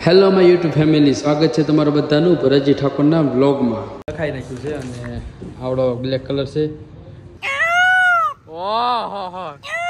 Hello my YouTube family, સ્વાગત છે તમારા બધાનું ભરતજી ઠાકોરના વ્લોગમાં. લખાઈ નાખ્યું છે અને આવડો બ્લેક કલર છે. ઓહો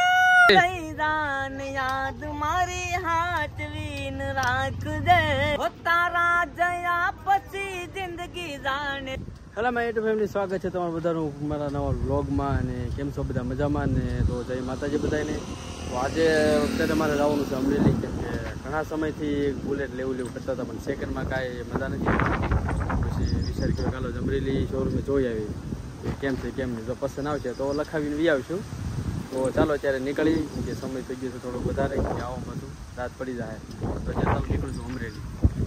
યાદ મારી હાચવીન રાખજે તારા જયા પછી જિંદગી જાણે. હેલો માય યુટ્યુબ ફેમિલી, સ્વાગત છે તમારા બધાનું મારા નવા વ્લોગમાં. અને કેમ છો બધા? મજામાં ને? તો જય માતાજી બધાને. તો આજે વખતે મારે જવાનું છે અમરેલી, કેમ કે ઘણા સમયથી બુલેટ લેવું કરતા હતા પણ સેકન્ડમાં કાંઈ મજા નથી. પછી વિચાર કર્યો ચાલો અમરેલી શોરૂમે જોઈ આવી કેમ છે કેમ નહીં. જો પસંદ આવશે તો લખાવીને વી આવીશું. તો ચાલો અત્યારે નીકળી, કે સમય થઈ ગયો છે થોડો વધારે, કે આવવામાં હતું રાત પડી જાય. તો અત્યારે ચાલો નીકળું છું અમરેલી.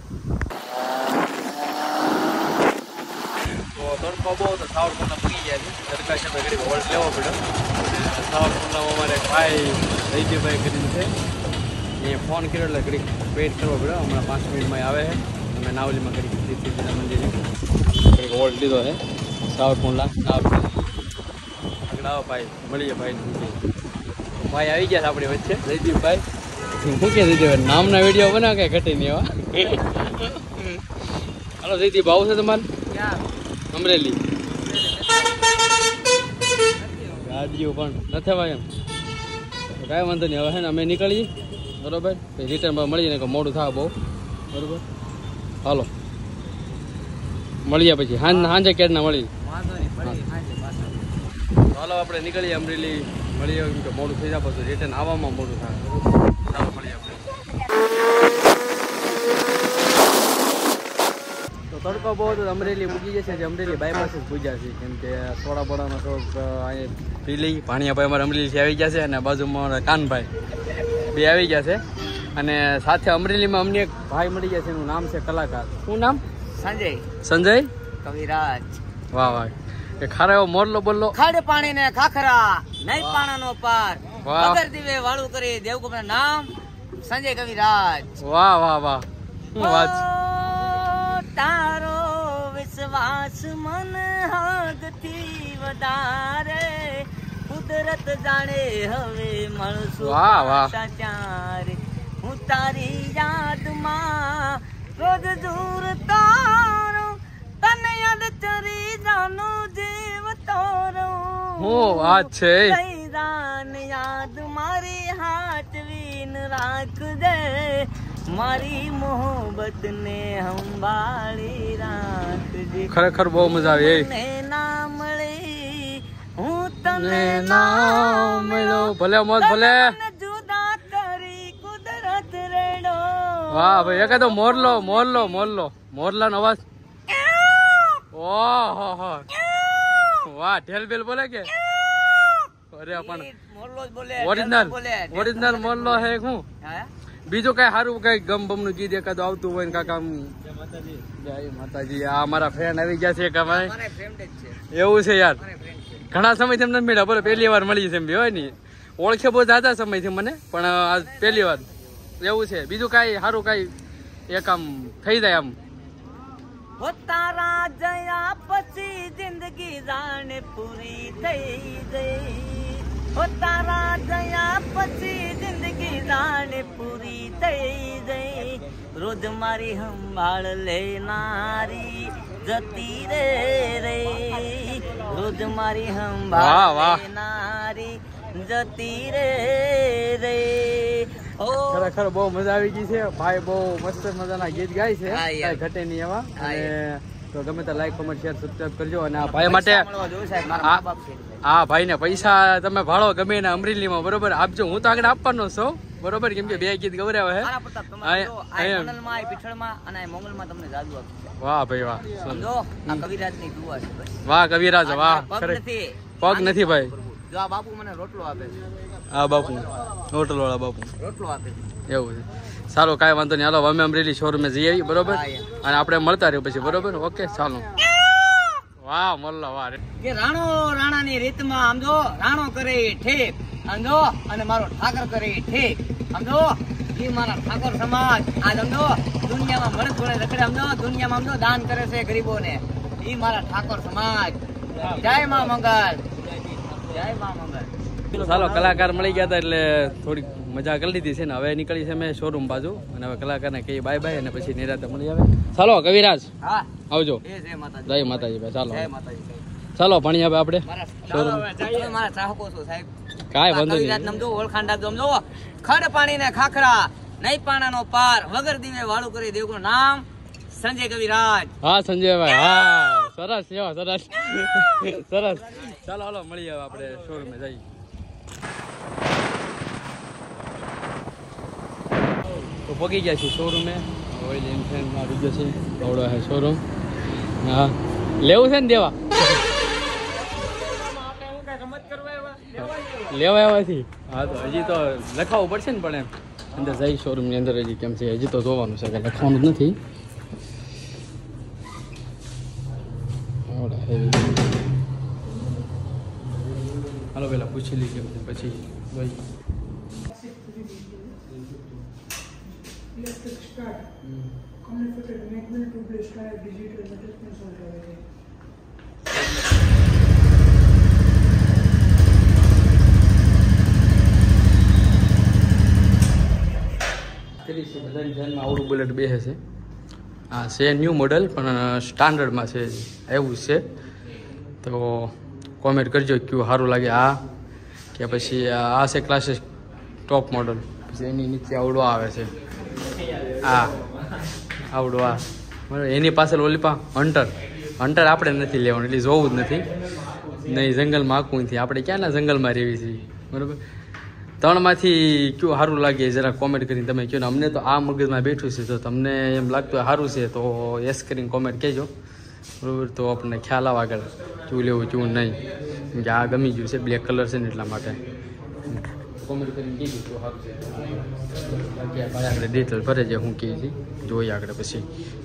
તો તડકો બહુ તો સાવરકુંડલા પૂરી ગયા છે. સરકાર સાહેબ ઘડી હોલ્ડ લેવો પડ્યો. સાવરકુંડલામાં અમારે ભાઈ જયદીપભાઈ કરીને છે, એ ફોન કર્યો એટલે ઘડીક વેઇટ કરવો પડ્યો. હમણાં 5 મિનિટમાં આવે છે. અમે નાવલીમાં ઘડીક તીર્થજીના મંદિરે ઘડીક હોલ્ડ લીધો છે સાવરકુંડલા. આગળ આવો ભાઈ, મળીએ ભાઈ. ભાઈ આવી ગયા છે આપણી વચ્ચે, જયદીપભાઈ. શું કે જયદીપભાઈ નામના વિડીયો બનાવે કાંઈ ઘટે નહીં એવા. હાલો જયદીપ, આવું છે તમારે અમરેલી? ગાડીઓ પણ નથી ભાઈ, એમ કાંઈ વાંધો નહીં. હવે છે ને અમે નીકળીએ બરોબર, રિટર્ન મળીએ ને મોડું થાય બહુ બરોબર. હાલો મળીએ પછી સાંજે ક્યારના મળીએ. હાલો આપણે નીકળીએ અમરેલી, મળીએ. કેમ કે મોડું થઈ જાય પછી રિટર્ન આવવામાં મોડું થાય. ચાલો મળીએ આપણે. તો તડકો બહુ હતો, અમરેલી પૂજી જશે. જે અમરેલી બાયપાસ જ પૂજ્યા છે, કેમ કે થોડા બોડાનો થોડોક અહીંયા પી લઈ. ભાણિયાભાઈ અમારે અમરેલીથી આવી ગયા છે અને બાજુમાં કાનભાઈ બે આવી ગયા છે. અને સાથે અમરેલીમાં અમને એક ભાઈ મળી ગયા છે, એનું નામ છે કલાકાર. શું નામ? સંજય. સંજય કવિરાજ. વાહ વાહ, કે ખારા એવો મોરલો બોલો. ખાડ પાણી ને ખાખરા નહીં પાણાનો પાર, વાહ. વગર દીવે વાળું કરી દેવકુમાર નામ સંજય કવિરાજ. વાહ વાહ વાહ, શું વાત છે. તારો વિશ્વાસ મન હદથી વધારે, કુદરત જાણે હવે મળશું સાચારે. હું તારી યાદમાં રોજ દૂર તારો, તને યાદ ચરી જાનું જીવ તારો. શું વાત છે. યાદ મારી હાચવીન રાખજે, મારી મોહબ્બત ને સંભાળી રાખજે. ખરેખર બહુ મજા આવી. ના મળી હું તને ના મળ્યો, ભલે મોત ભલે. જુદા કરી કુદરત રેડો. વાહ ભાઈ, એક તો મોરલો મોરલો મોરલો મોરલાનો અવાજ. ઓહો હો, વાહ. ઢેલ બેલ બોલે કે? અરે પણ ઓરિજિનલ મોરલો હે. હું બીજું કઈ સારું કઈ ગમ બમ નું ગીત એકાદ આવતું હોય ને કાકા? જય માતાજી. આ મારા ફ્રેન્ડ આવી ગયા છે. એવું છે યાર, ઘણા સમયથી એમને મળ્યા. બોલો પહેલી વાર મળી છે એમ બી હોય ને. ઓળખે બહુ જાતા સમયથી મને, પણ આ પહેલી વાર. એવું છે. બીજું કઈ સારું કઈ એક આમ થઈ જાય આમ? તારા જયા પછી જિંદગી જાણે પૂરી થઈ ગઈ. તારા જયા પછી જિંદગી જાણે પૂરી થઈ ગઈ. રોજ મારી સંભાળ લેનારી જતી રે રે, રોજ મારી સંભાળ લેનારી જતી રે રે. ખરેખર બહુ મજા આવી ગઈ છે. ભાઈ બહુ મસ્ત મજાના ગીત ગાય છે, કઈ ઘટે નહીં એવા. અને તો ગમે તો લાઈક કોમેન્ટ શેર સબસ્ક્રાઇબ કરજો. અને આ ભાઈ માટે, આ ભાઈ ને પૈસા તમે ભાડો ગમે ને અમરેલીમાં બરોબર આપજો. હું તો આગળ આપવાનો છું બરોબર, કેમ કે 2 ગીત ગવરાવે છે. વાહ ભાઈ વાહ, વાહ કવિરાજ વાહ. પગ નથી ભાઈ. આ બાપુ મને રોટલો આપે છે. આ બાપુ હોટલ વાળા બાપુ રોટલો આપે એવું છે. સારું, કાંઈ વાંધો નહીં. હાલો અમે અમરેલી શોરૂમે જઈ આવી બરોબર, અને આપણે મળતા રહ્યું પછી બરોબર. ઓકે ચાલો. વાહ મોલ્લા વાહ. કે રાણો રાણાની રીતમાં સમજો, રાણો કરે ઠેક સમજો, અને મારો ઠાકર કરે ઠેક સમજો. એ મારા ઠાકોર સમાજ આ સમજો દુનિયામાં મરદ જોડે રખડે સમજો, દુનિયામાં સમજો દાન કરે છે ગરીબોને. એ મારા ઠાકોર સમાજ. જય મા મંગલ, જય મા મંગલ. ચાલો કલાકાર મળી ગયા હતા એટલે થોડીક મજા કરી લીધી છે ને હવે નીકળી છે મેં શોરૂમ બાજુ અને હવે કલાકારને કહીએ બાય બાય અને પછી નિરાતે મળી આવે. ચાલો કવિરાજ હા આવજો. જય માતાજી. જય માતાજી ભાઈ. ચાલો જય માતાજી. ચાલો ભણી હવે આપણે શોરૂમ મારા ચાહકો છો સાહેબ. કાંઈ વાંધો કવિરાજ નહીં. નમજો ઓળખાણ રાખજો. સમજો ખડ પાણી ને ખાખરા નહીં પાણાનો પાર વગર દીવે વાળું કરી દેવનું નામ સંજય કવિરાજ. હા સંજયભાઈ હા સરસ સરસ સરસ. ચાલો હાલો મળી આવે આપણે શોરૂમે જઈએ. તો પગી ગયા છીએ શોરૂમે. ઓઇલ એન્ફિલ્ડમાં આવી ગયો છે આવડો છે શોરૂમ. હા લેવું છે ને દેવા લેવા આવ્યાથી. હા તો હજી તો લખાવવું પડશે ને પણ એમ અંદર જઈ શોરૂમની અંદર હજી કેમ છે હજી તો જોવાનું છે કે લખવાનું જ નથી. હાલો પેલા પૂછી લઈએ પછી ભાઈ. Electric start. Communicated manual to the start digital adjustments on the બધાની ધ્યાનમાં આવડું બુલેટ બેસે છે. હા છે ન્યૂ મોડલ પણ સ્ટાન્ડર્ડમાં છે એવું છે. તો કોમેન્ટ કરજો કયું સારું લાગે આ કે પછી આ છે ક્લાસિક ટોપ મોડલ. પછી એની નીચે આવડો આવે છે આ આવડો આ બરાબર. એની પાછળ ઓલી હન્ટર આપણે નથી લેવાનું એટલે જોવું જ નથી. નહીં જંગલમાં આખું નથી આપણે ક્યાંના જંગલમાં રહેવી છીએ બરાબર. ત્રણમાંથી કયું સારું લાગે જરા કોમેન્ટ કરીને તમે કહો ને. અમને તો આ મગજમાં બેઠું છે તો તમને એમ લાગતું હોય સારું છે તો યસ કરીને કોમેન્ટ કહેજો બરાબર. તો આપણને ખ્યાલ આવે આગળ કેવું લેવું કેવું નહીં. કેમ કે આ ગમી ગયું છે બ્લેક કલર છે ને એટલા માટે કોમેન્ટ કરીને કીધું તો સારું છે. બાકી ભાઈ આપણે ડિટેલ ભરે છે હું કહે છે જોઈએ આગળ પછી.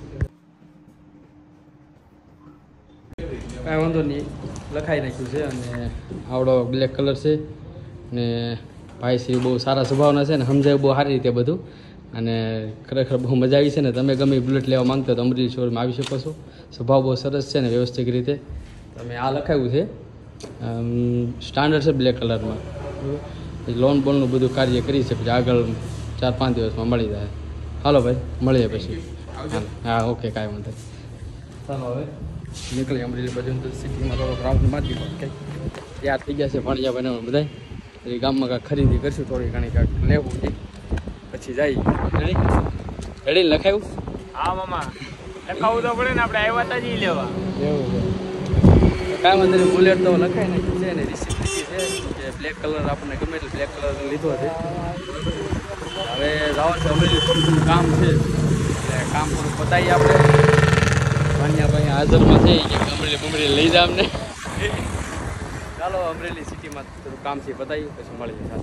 કાંઈ વાંધો નહીં લખાઈ નાખ્યું છે અને આવડો બ્લેક કલર છે ને ભાઈ શ્રી બહુ સારા સ્વભાવના છે ને સમજાયું બહુ સારી રીતે બધું. અને ખરેખર બહુ મજા આવી છે ને તમે ગમે બુલેટ લેવા માંગતા તો અમરેલી શોરૂમમાં આવી શકો છો. સ્વભાવ બહુ સરસ છે ને વ્યવસ્થિત રીતે. તમે આ લખાયું છે સ્ટાન્ડર્ડ છે બ્લેક કલરમાં લોન બોનનું બધું કાર્ય કરી છે. પછી આગળ 4-5 દિવસમાં મળી જાય. હાલો ભાઈ મળીએ પછી. હા ઓકે કાંઈ વાંધો. ચાલો હવે નીકળી અમરેલી બાજુ સિટીમાં થોડોક રાઉન્ડ મારી કંઈક તૈયાર થઈ ગયા છે ભણ્યા બનાવવા બધા. એ ગામમાં કાંઈક ખરીદી કરશું થોડી ઘણી કાંઈક લેવું છે પછી જાય. રેડી લખાયું? હા મામા લખાવું તો પડે ને આપણે આવ્યા હતા જ લેવા. એવું છે કાંઈ વાંધો નહીં. બુલેટ તો લખાઈ નાખ્યું છે ને રિસિપ્ટ લીધી છે કે બ્લેક કલર આપણને ગમે એટલે બ્લેક કલર લીધો છે. હવે જવાનું છે અમરેલી થોડું કામ છે એટલે કામ થોડું પતાવીએ આપણે. ભાઈ હાજરમાં છે કે અમરેલી લઈ જાય અમને. ચાલો અમરેલી સિટીમાં થોડું કામ છે પતાવી પછી મળીએ. ચાલો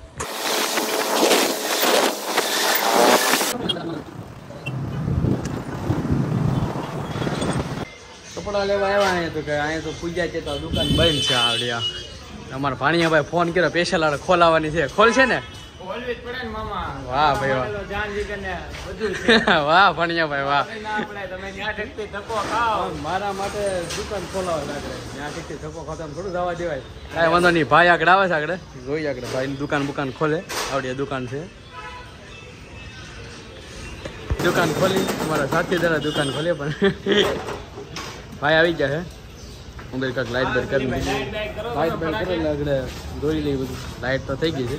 કપડા લેવા આવ્યા અહીંયા તો કે અહીંયા તો પૂજા છે તો દુકાન બંધ છે આવડ્યા. અમારા ભાણિયાભાઈ ફોન કર્યો સ્પેશિયલ આડે ખોલાવાની છે. ખોલ છે ને? ઓલવેજ પડે ને મામા. વાહ ભાઈ વાહ. જાન જીગરને બધું છે. વાહ ભાણિયાભાઈ વાહ. ના આપણે તમે જ્યાં ઠેકતી ધક્કો ખાઓ. મારા માટે દુકાન ખોલાવા લાગે. ત્યાં ઠેકતી ધક્કો ખાતા થોડું જવા દેવાય. કાંઈ વાંધો નહીં. ભાઈ આગળ આવે છે આગળ જોઈએ આગળ ભાઈની દુકાન ખોલે આવડી દુકાન છે. દુકાન ખોલી અમારા સાથીદાર દુકાન ખોલી પણ ભાઈ આવી ગયા છે. મોબાઈલ કાંક લાઇટ બાઇટ કરી લાઇટ બાઇટ કરે આગળ દોરી લઈ બધું. લાઇટ તો થઈ ગઈ છે.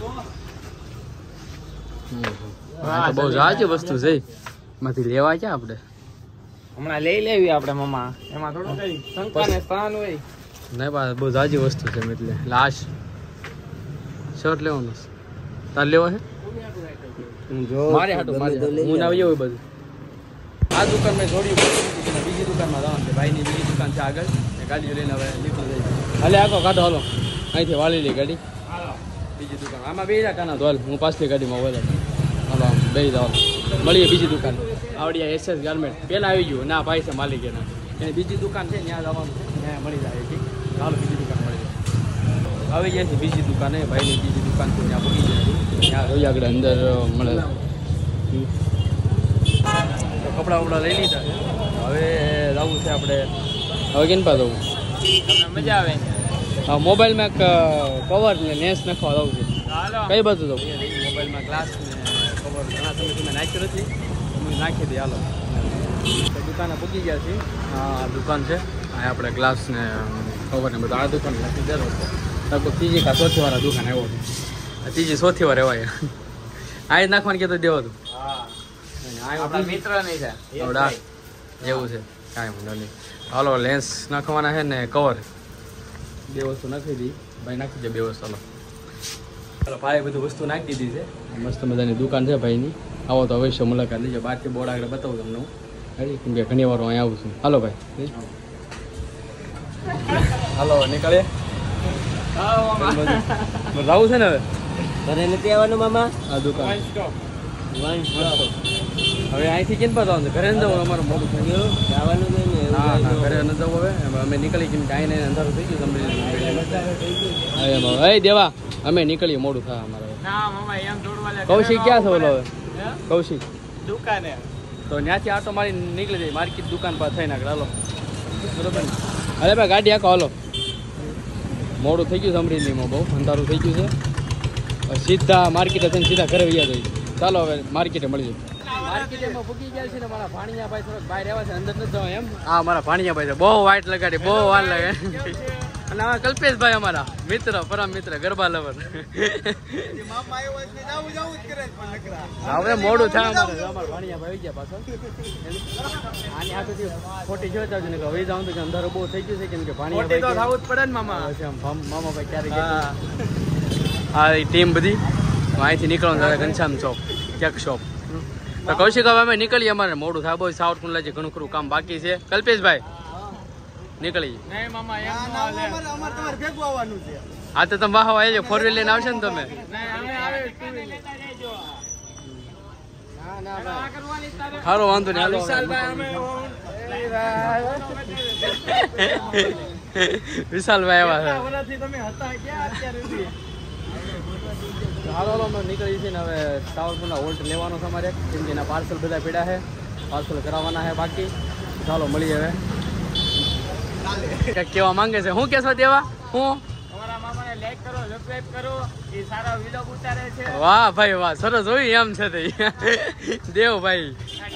બહુ જાજી વસ્તુ છે એમાંથી લેવા ક્યાં આપણે હમણાં લઈ લેવી આપણે મામા. એમાં થોડું કઈ શંકા ને સ્થાન હોય નહીં બા બહુ જાજી વસ્તુ છે એટલે લાશ શર્ટ લેવાનું છે. તાર લેવા છે મારે હાટો મારે હું ના હોય બધું. આ દુકાન મેં જોડ્યું બીજી દુકાનમાં જવાનું છે. ભાઈની બીજી દુકાન છે આગળ ગાડીઓ લઈને હવે નીકળી જાય. હાલે આખો કાઢો હાલો અહીંથી વાળી લઈ ગાડી બીજી દુકાન. આમાં બે કાના તો હાલ હું પાછલી ગાડીમાં હોય હાલો આમ બે જાઓ મળીએ બીજી દુકાન. આવડી SS ગાર્મેન્ટ પહેલાં આવી ગયું ના ભાઈ છે માલિક એના એની બીજી દુકાન છે ત્યાં જવાનું છે ત્યાં મળી જાય. ચાલો બીજી દુકાન મળી જાય. આવી જાય છે બીજી દુકાને ભાઈની બીજી દુકાન છે ત્યાં પડી જાય. ત્યાં રોઈ આગળ અંદર મળે. કપડાં વપડા લઈ લીધા છે. હવે જવું છે આપણે હવે કેમ પા જવું તમને મજા આવે. હા મોબાઈલમાં કવર ને નેસ નાખવા જવું છે. હા કઈ બાજુ તો મોબાઈલમાં ગ્લાસ ને કવર ઘણા સમયથી મેં નાખ્યું નથી, હું નાખી દઈએ. હાલો દુકાને પૂગી ગયા છીએ. આ દુકાન છે, આ આપણે ગ્લાસ ને કવર ને બધું આ દુકાન નાખી દેલો છે. લગભગ ત્રીજી કા ચોથી વાર દુકાન આવ્યો હતું. ત્રીજી ચોથી વાર એવાય આ જ નાખવાનું કહેતો દેવો હતું. મિત્ર નહીં છે એવું છે કાંઈ વાંધો નહીં. હાલો લેન્સ નાખવાના છે ને કવર, બે વસ્તુ નાખી દી ભાઈ, નાખી દે બે વસ્તુ. ચાલો ભાઈ બધું વસ્તુ નાખી દીધી છે. મસ્ત મજાની દુકાન છે ભાઈની, આવો તો અવશ્ય મુલાકાત લેજો. બહારથી બોર્ડ આગળ બતાવું તમને હું, કેમ કે ઘણી વાર અહીંયા આવું છું. હાલો ભાઈ હાલો નીકળે રાવું છે ને હવે ઘરે નથી આવવાનું મામા. આ દુકાન હવે અહીંથી કેમ જવાનું છે? ઘરે ન જવું, અમારું મોડું થઈ ગયું. જવાનું નહીં ને હા હા ઘરે ન જવું. હવે અમે નીકળી કેમ કે આઈને અંધારું થઈ ગયું. તમને દેવા અમે નીકળીએ, મોડું થાય અમારે. કૌશિક ક્યાં છે બોલો? હવે કૌશિક દુકાને તો ત્યાંથી આટો મારી નીકળી જાય માર્કેટ દુકાન પર થઈને આગળ. હાલો બરોબર ને? અરે ભાઈ ગાડી આખો હાલો, મોડું થઈ ગયું છે. અમરેલીમાં બહુ અંધારું થઈ ગયું છે. સીધા માર્કેટે થઈને સીધા ઘરે વયા જાય. ચાલો હવે માર્કેટે મળી જાય. માર્કેટમાં પૂકી ગયા છે ને મારા ભાણિયા ભાઈ થોડોક બહાર આવ્યા છે, અંદર નથી જવાય એમ. હા મારા ભાણિયા ભાઈ છે, બહુ વાઇટ લગાડી, બહુ વાર લાગે. અને આમાં કલ્પેશભાઈ અમારા મિત્ર, પરમ મિત્ર, ગરબા લવર. હવે મોડું થાય અમારે. અમારા ભાણિયા ભાઈ ગયા પાછળ. આની હાથેથી ખોટી જોઈ જાવ ને હવે જાઉં તો કે અંધારું બહુ થઈ ગયું છે, કેમ કે ભાણિયા ભાઈ થવું જ પડે ને મામા. મામા ભાઈ ક્યારેક હા એ ટીમ બધી અહીંથી નીકળવાનું થાય ઘનશ્યામ ચોક કેક શોપ. તો કૌશિક હવે અમે નીકળીએ, અમારે મોડું થાય બહુ. સાઉથ કુંડલા છે, ઘણું ખરું કામ બાકી છે. કલ્પેશભાઈ નીકળી હા તો તમે વાહ વાહ ફોર વ્હીલ લઈને આવશે ને તમે. સારો વાંધો નહીં. વિશાલભાઈ આવ્યા છે. હાલો અમે નીકળી છે ને હવે સાવરકુંડલા હોલ્ટ લેવાનો છે અમારે, કેમ કે એના પાર્સલ બધા પડ્યા છે, પાર્સલ કરાવવાના છે બાકી. ચાલો મળીએ હવે. કંઈક કેવા માંગે છે, હું કેશો દેવા? હું લાઈક કરો, સબસ્ક્રાઇબ કરો, એ સારા વિલોગ ઉતારે છે. વાહ ભાઈ વાહ, સરસ હોય એમ છે. દેવ ભાઈ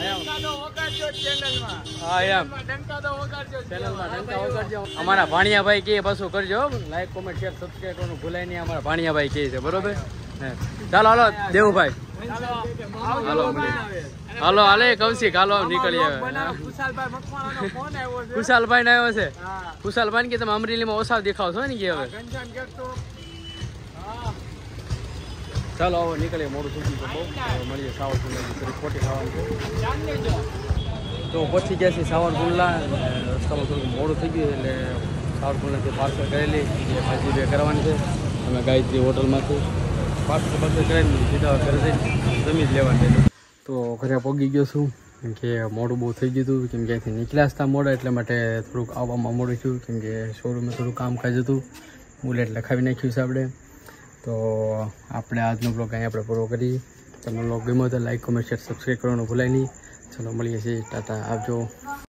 અમારા ભાણિયા ભાઈ કે પાછું કરજો, લાઈક કોમેન્ટ શેર સબસ્ક્રાઇબ કરવાનું ભૂલાય નહીં. અમારા ભાણિયા ભાઈ કે છે બરોબર. ચાલો હાલો દેવભાઈ, હાલો હાલો હાલે કૌશિક, હાલો નીકળીએ. કુશાલભાઈ ને આવ્યો છે. કુશાલભાઈ કે તમે અમરેલીમાં ઓછા દેખાવ છો ને કે હવે. ચાલો હવે નીકળીએ, મોડું થઈ ગયું બહુ. મળીએ સાવરકુંડલા, ખોટી ખાવાનું છે. તો પહોંચી ગયા છે સાવરકુંડલા. રસ્તામાં થોડું મોડું થઈ ગયું એટલે સાવરકુંડલાથી પાર્સલ કરેલી જે ભાજી બે કરવાની છે. અમે ગાયત્રી હોટલમાંથી પાર્સલ કરીને સીધા ઘરે જઈને જમી જ લેવાની. તો ઘરે પહોંચી ગયો છું, કેમ કે મોડું બહુ થઈ ગયું હતું. કેમ કે અહીંથી નીકળ્યા હતા મોડા, એટલે માટે થોડુંક આવવામાં મોડું થયું. કેમ કે શોરૂમે થોડું કામકાજ હતું, બુલેટ લખાવી નાખ્યું છે આપણે. તો આપણે આજનો બ્લોગ અહીં આપણે પૂરો કરીએ. તમને બ્લોગ ગમ્યો તો લાઈક કોમેન્ટ શેર સબસ્ક્રાઈબ કરવાનું ભૂલાય નહીં. ચલો મળીએ છીએ, ટાટા, આવજો.